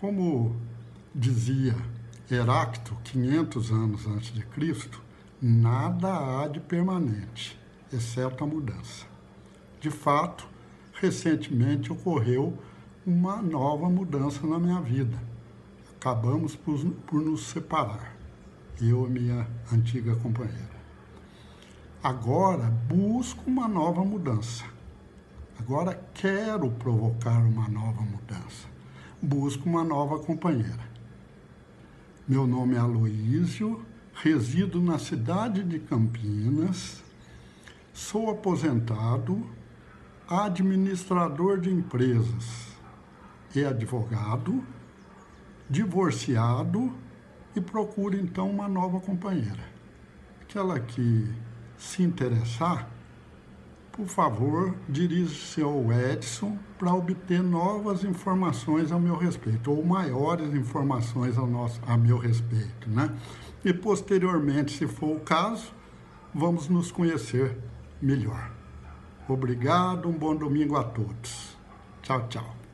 Como dizia Heráclito, 500 anos antes de Cristo, nada há de permanente, exceto a mudança. De fato, recentemente ocorreu uma nova mudança na minha vida. Acabamos por nos separar, eu e minha antiga companheira. Agora busco uma nova mudança. Agora quero provocar uma nova mudança. Busco uma nova companheira. Meu nome é Aloísio, resido na cidade de Campinas, sou aposentado, administrador de empresas e advogado, divorciado e procuro então uma nova companheira. Aquela que se interessar, por favor, dirija-se ao Edson para obter novas informações a meu respeito, ou maiores informações a meu respeito, né? E posteriormente, se for o caso, vamos nos conhecer melhor. Obrigado, um bom domingo a todos. Tchau, tchau.